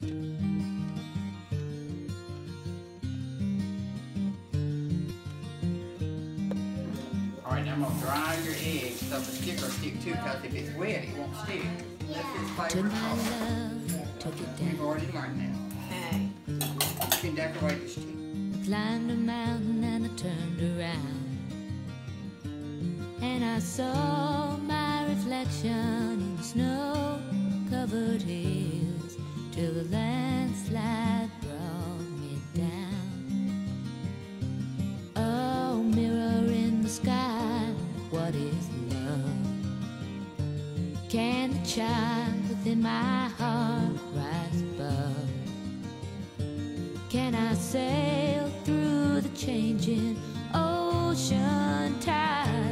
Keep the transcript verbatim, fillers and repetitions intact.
Alright, now I'm going to dry your eggs so the stick will stick too, because if it's wet, it won't stick. That's its favorite color. We've already learned that. Okay. You can decorate the stick. I climbed a mountain and I turned around, and I saw my reflection in snow-covered hills till the landslide brought me down. Oh, mirror in the sky, what is love? Can the child within my heart rise above? Can I sail through the changing ocean tide?